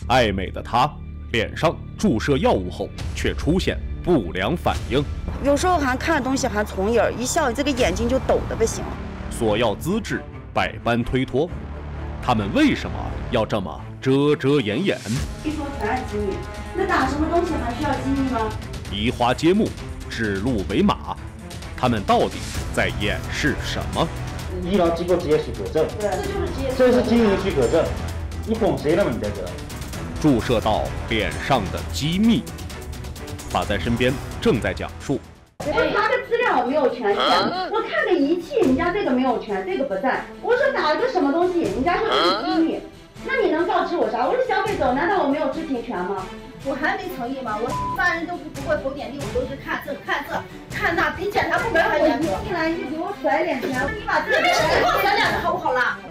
爱美的她脸上注射药物后，却出现不良反应。 有时候还看东西还重影，一笑这个眼睛就抖得不行。 索要资质百般推脱，他们为什么要这么遮遮掩掩？ 一说全是机密，那打什么东西还需要机密吗？ 移花接木，指鹿为马，他们到底在掩饰什么？ 医疗机构职业许可证， 对，这就是职业， 这是经营许可证，你哄谁了嘛？你在这？ 注射到脸上的机密，法在身边正在讲述。 我拿个资料没有权限，我看个仪器，人家这个没有权，这个不在。我说打了个什么东西，人家说这是机密，那你能告知我啥？我是消费者，难道我没有知情权吗？ 我还没诚意吗？我犯人都不会投点滴，我都是看这看这看那，比检察部门还严格。 进来你就给我甩脸钱，你把这个没事，你给我甩脸子好不好啦？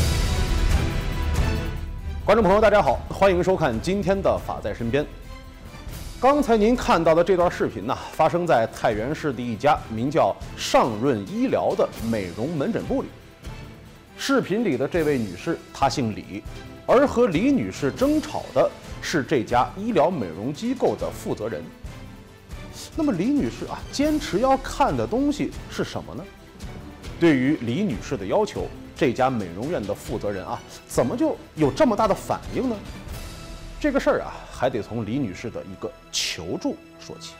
观众朋友，大家好，欢迎收看今天的《法在身边》。刚才您看到的这段视频呢，发生在太原市的一家名叫上润医疗的美容门诊部里。视频里的这位女士，她姓李，而和李女士争吵的是这家医疗美容机构的负责人。那么李女士啊，坚持要看的东西是什么呢？对于李女士的要求，这家美容院的负责人啊，怎么就有这么大的反应呢？这个事儿啊，还得从李女士的一个求助说起。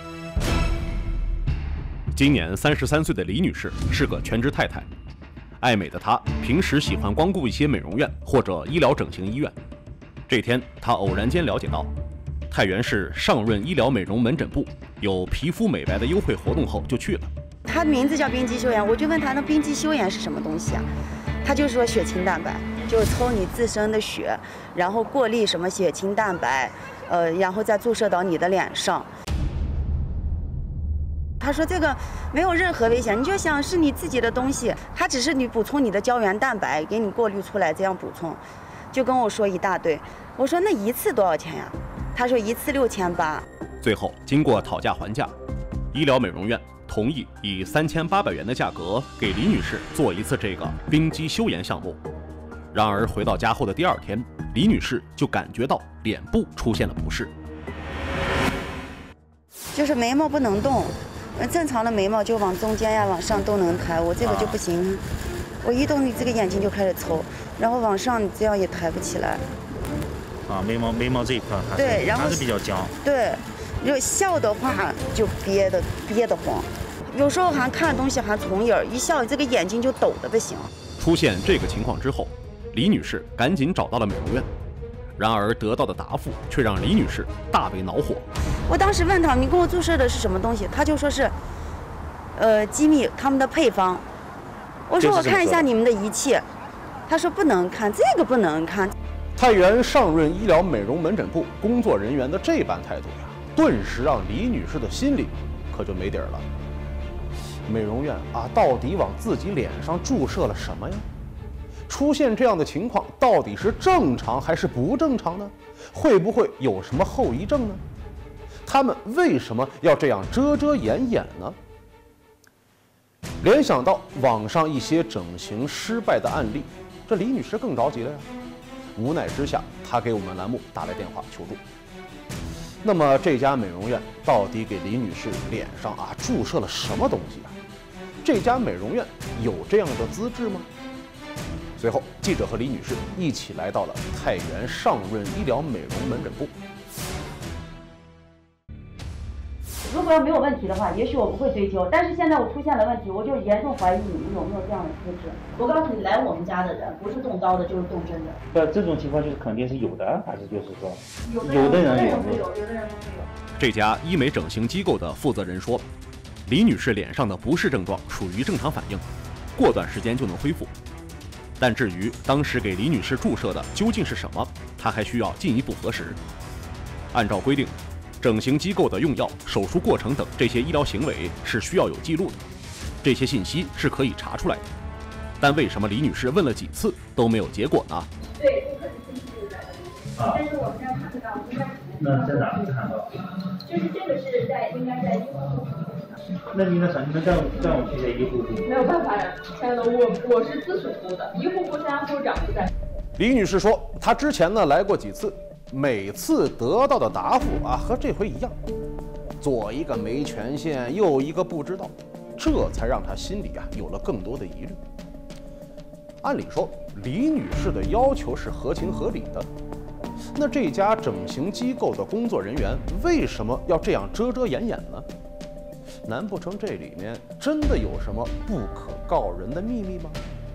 今年33岁的李女士是个全职太太，爱美的她平时喜欢光顾一些美容院或者医疗整形医院。这天，她偶然间了解到，太原市上润医疗美容门诊部有皮肤美白的优惠活动后，就去了。 他的名字叫冰肌修颜，我就问他那冰肌修颜是什么东西啊？他就说血清蛋白，就是抽你自身的血，然后过滤什么血清蛋白，然后再注射到你的脸上。他说这个没有任何危险，你就想是你自己的东西，它只是你补充你的胶原蛋白，给你过滤出来这样补充，就跟我说一大堆。我说那一次多少钱呀？他说一次6800。 最后经过讨价还价，医疗美容院同意以3800元的价格给李女士做一次这个冰肌修颜项目。然而回到家后的第二天，李女士就感觉到脸部出现了不适， 就是眉毛不能动，正常的眉毛就往中间呀、往上都能抬，我这个就不行。我一动，你这个眼睛就开始抽，然后往上你这样也抬不起来。 眉毛这一块对，然后还是比较僵。 对，就笑的话就憋得慌，有时候还看东西还重影，一笑这个眼睛就抖得不行。 出现这个情况之后，李女士赶紧找到了美容院，然而得到的答复却让李女士大为恼火。 我当时问他，你给我注射的是什么东西？他就说是，机密，他们的配方。我说我看一下你们的仪器，他说不能看，这个不能看。 太原上润医疗美容门诊部工作人员的这般态度呀，顿时让李女士的心里可就没底儿了。美容院啊，到底往自己脸上注射了什么呀？出现这样的情况，到底是正常还是不正常呢？会不会有什么后遗症呢？他们为什么要这样遮遮掩掩呢？联想到网上一些整形失败的案例，这李女士更着急了呀。无奈之下，她给我们栏目打来电话求助。那么这家美容院到底给李女士脸上啊注射了什么东西啊？这家美容院有这样的资质吗？随后，记者和李女士一起来到了太原上润医疗美容门诊部。 如果要没有问题的话，也许我不会追究。但是现在我出现了问题，我就严重怀疑你们有没有这样的资质。 我告诉你，来我们家的人不是动刀的，就是动真的。 这种情况就是肯定是有的，还是就是说有的人会有，有的人不会有。 这家医美整形机构的负责人说，李女士脸上的不适症状属于正常反应，过段时间就能恢复。但至于当时给李女士注射的究竟是什么，她还需要进一步核实。按照规定，整形机构的用药、手术过程等这些医疗行为是需要有记录的，这些信息是可以查出来的。但为什么李女士问了几次都没有结果呢？ 对，顾客的信息是在的，但是我们这儿查不到，应该那在哪能看到？ 就是这个是应该在医护部。 那你那啥，你们让我去在医护部？ 没有办法呀，亲爱的，我是咨询部的，医护部现在部长不在。 李女士说，她之前呢来过几次， 每次得到的答复和这回一样，左一个没权限，右一个不知道，这才让他心里有了更多的疑虑。按理说，李女士的要求是合情合理的，那这家整形机构的工作人员为什么要这样遮遮掩掩呢？难不成这里面真的有什么不可告人的秘密吗？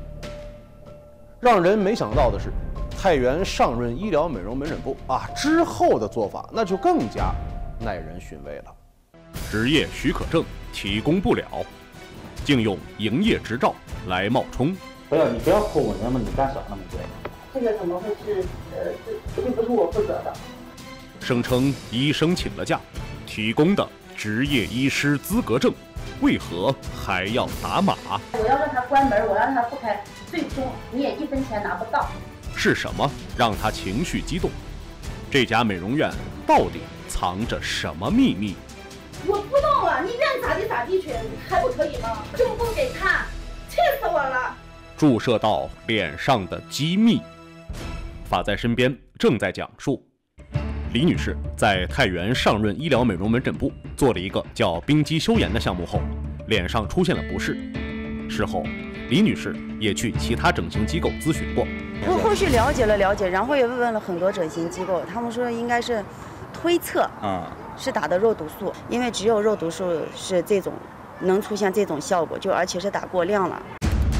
让人没想到的是，太原上润医疗美容门诊部之后的做法那就更加耐人寻味了。 执业许可证提供不了，竟用营业执照来冒充。 你不要扣我，那么你干啥那么多？ 这个怎么会是这不是我负责的？ 声称医生请了假，提供的执业医师资格证，为何还要打码？ 我要让他关门，我要让他不开，最终你也1分钱拿不到。 是什么让他情绪激动？这家美容院到底藏着什么秘密？ 我不弄了，你愿咋地咋地去，还不可以吗？就不给看，气死我了！ 注射到脸上的机密。法在身边正在讲述，李女士在太原上润医疗美容门诊部做了一个叫冰肌修颜的项目后，脸上出现了不适。事后，李女士也去其他整形机构咨询过。 后续了解了，然后也问了很多整形机构，他们说应该是推测是打的肉毒素，因为只有肉毒素是这种能出现这种效果，而且是打过量了。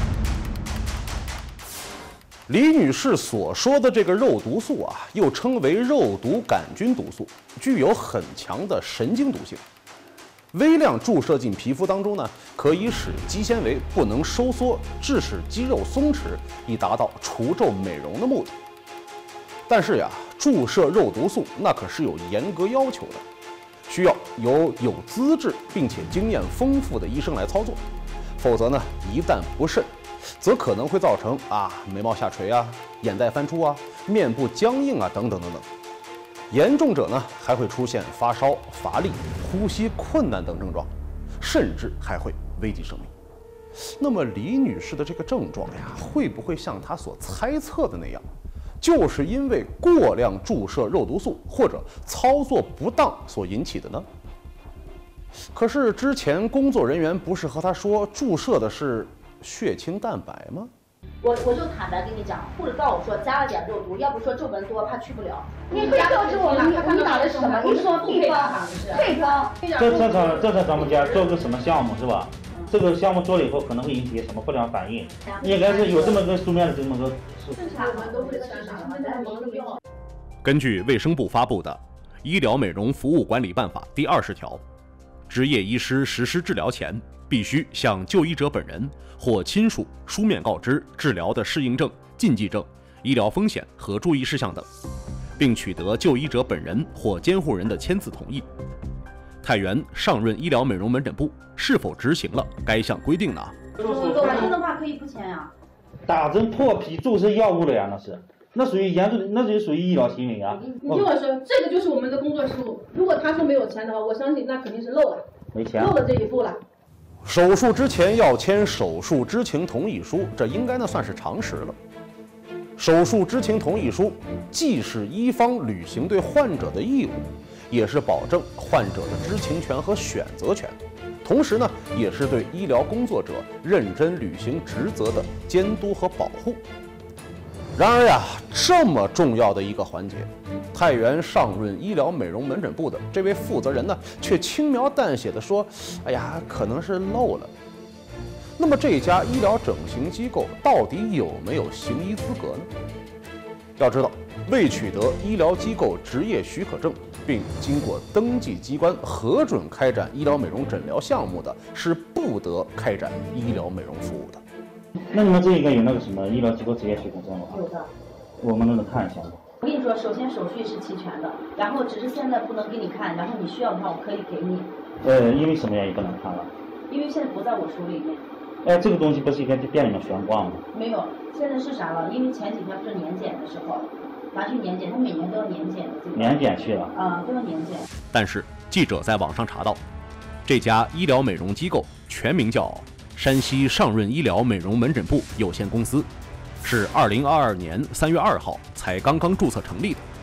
李女士所说的这个肉毒素又称为肉毒杆菌毒素，具有很强的神经毒性。微量注射进皮肤当中呢，可以使肌纤维不能收缩，致使肌肉松弛，以达到除皱美容的目的。但是注射肉毒素那可是有严格要求的，需要有资质并且经验丰富的医生来操作，否则呢，一旦不慎，则可能会造成眉毛下垂眼袋翻出面部僵硬等等等等。严重者呢，还会出现发烧、乏力、呼吸困难等症状，甚至还会危及生命。那么李女士的这个症状会不会像她所猜测的那样，就是因为过量注射肉毒素或者操作不当所引起的呢？可是之前工作人员不是和她说注射的是血清蛋白吗？ 我就坦白跟你讲，护士告诉我说加了点肉毒，要不说皱纹多怕去不了。 你可以告知我们，你打的是什么？你说配方，配方。 这才咱们家做个什么项目是吧？这个项目做了以后可能会引起什么不良反应？应该是有这么个书面的这么个。 我们都会签上，现在忙着没有。 根据卫生部发布的《医疗美容服务管理办法》第20条，执业医师实施治疗前，必须向就医者本人或亲属书面告知治疗的适应症、禁忌症、医疗风险和注意事项等，并取得就医者本人或监护人的签字同意。太原上润医疗美容门诊部是否执行了该项规定呢？ 打针的话可以不签呀。 打针破皮注射药物了呀，那属于严重的，那就属于医疗行为啊。 你听我说，这个就是我们的工作失误。如果他说没有钱的话，我相信那肯定是漏了， 没钱， 漏了这一步了。 手术之前要签手术知情同意书，这应该算是常识了。手术知情同意书既是医方履行对患者的义务，也是保证患者的知情权和选择权，同时呢，也是对医疗工作者认真履行职责的监督和保护。然而这么重要的一个环节，太原上润医疗美容门诊部的这位负责人呢，却轻描淡写地说：“可能是漏了。”那么这家医疗整形机构到底有没有行医资格呢？要知道，未取得医疗机构执业许可证，并经过登记机关核准开展医疗美容诊疗项目的，是不得开展医疗美容服务的。 那你们这应该有那个什么医疗机构执业许可证吗？ 有的。 我们能看一下吗？ 我跟你说，首先手续是齐全的，然后只是现在不能给你看，然后你需要的话，我可以给你。 因为什么原因不能看了？ 因为现在不在我手里面。 这个东西不是应该在店里面悬挂吗？ 没有，现在是啥了？因为前几天不是年检的时候，拿去年检，他每年都要年检的。 年检去了。 都要年检。 但是记者在网上查到，这家医疗美容机构全名叫山西上润医疗美容门诊部有限公司，是2022年3月2号才刚刚注册成立的。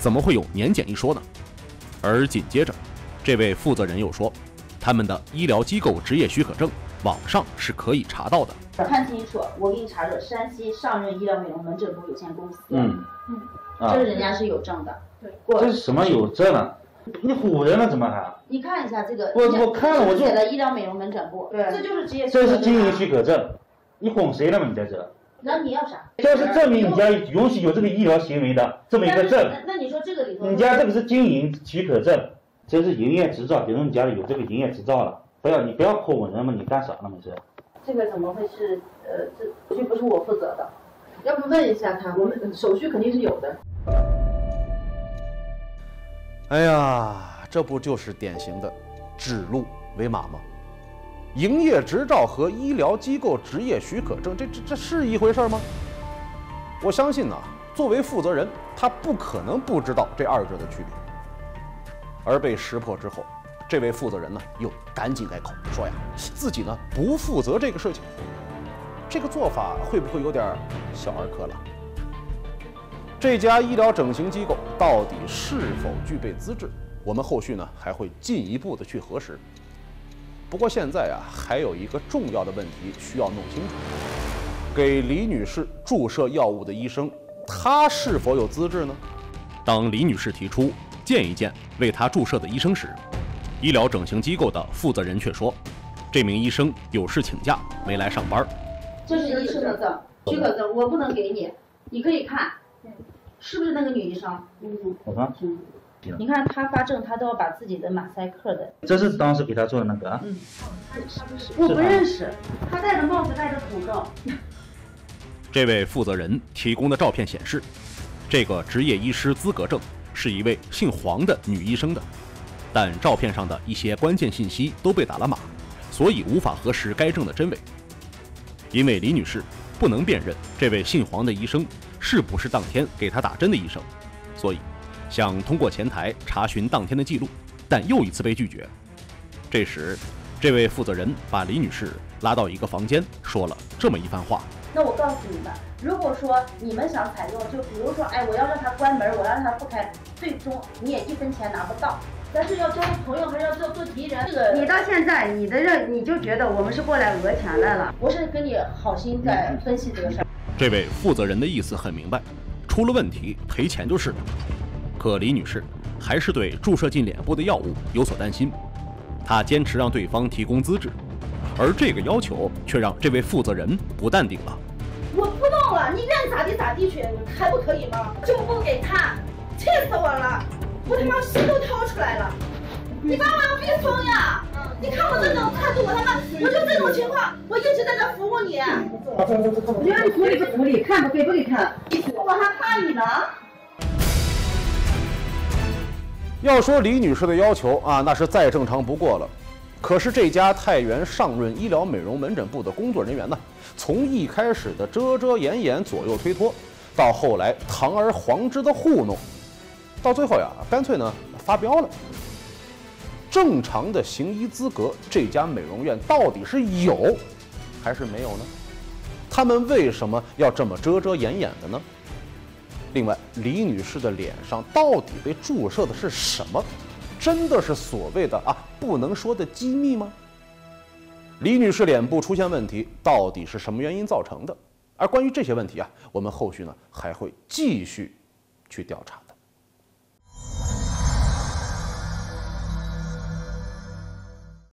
怎么会有年检一说呢？而紧接着，这位负责人又说，他们的医疗机构执业许可证网上是可以查到的。 看清楚，我给你查着山西上任医疗美容门诊部有限公司。 啊， 这人家是有证的。对， 这是什么有证啊？你唬人了怎么还？ 你看一下这个， 我看了我就写的医疗美容门诊部，对，这就是职业许可这证。 是经营许可证，你哄谁了嘛？你在这？ 那你要啥？ 这是证明你家允许有这个医疗行为的这么一个证。 那你说这个里头， 你家这个是经营许可证，这是营业执照，比如你家里有这个营业执照了，你不要唬人嘛，你干啥呢？你是？ 这个怎么会是这不是我负责的？ 要不问一下他，我们手续肯定是有的。 哎呀，这不就是典型的指鹿为马吗？营业执照和医疗机构执业许可证，这是一回事吗？我相信呢，作为负责人，他不可能不知道这二者的区别。而被识破之后，这位负责人呢又赶紧改口说呀，自己呢不负责这个事情。这个做法会不会有点小儿科了？这家医疗整形机构到底是否具备资质？我们后续呢还会进一步的去核实。不过现在啊，还有一个重要的问题需要弄清楚：给李女士注射药物的医生，他是否有资质呢？ 当李女士提出见一见为她注射的医生时，医疗整形机构的负责人却说，这名医生有事请假，没来上班。 这是医生的证，许可证，我不能给你，你可以看，是不是那个女医生？ 我看。 你看他发证，他都要把自己的马赛克的。 这是当时给他做的那个啊？ 我不认识，他戴着帽子，戴着口罩。 这位负责人提供的照片显示，这个执业医师资格证是一位姓黄的女医生的，但照片上的一些关键信息都被打了码，所以无法核实该证的真伪。因为李女士不能辨认这位姓黄的医生是不是当天给她打针的医生，所以想通过前台查询当天的记录，但又一次被拒绝。这时，这位负责人把李女士拉到一个房间，说了这么一番话： 那我告诉你们，如果说你们想采用，就比如说，我要让他关门，我要让他不开，最终你也1分钱拿不到。但是要交朋友，还是要做敌人？这个你到现在你就觉得我们是过来讹钱来了？ 我是跟你好心在分析这个事儿。 这位负责人的意思很明白，出了问题赔钱就是了。可李女士还是对注射进脸部的药物有所担心，她坚持让对方提供资质，而这个要求却让这位负责人不淡定了。 我不弄了，你愿咋地咋地去，还不可以吗？就不给他，气死我了！我他妈心都掏出来了！你把我要逼疯呀！你看我这种态度，我就这种情况，我一直在这服务你。 你让你处理不处理，看不给不给看， 我还怕你呢。 要说李女士的要求啊，那是再正常不过了。可是这家太原上润医疗美容门诊部的工作人员呢，从一开始的遮遮掩掩、左右推脱，到后来堂而皇之的糊弄，到最后呀，干脆呢发飙了。正常的行医资格，这家美容院到底是有还是没有呢？他们为什么要这么遮遮掩掩的呢？另外，李女士的脸上到底被注射的是什么？真的是所谓的不能说的机密吗？李女士脸部出现问题，到底是什么原因造成的？而关于这些问题我们后续呢还会继续去调查。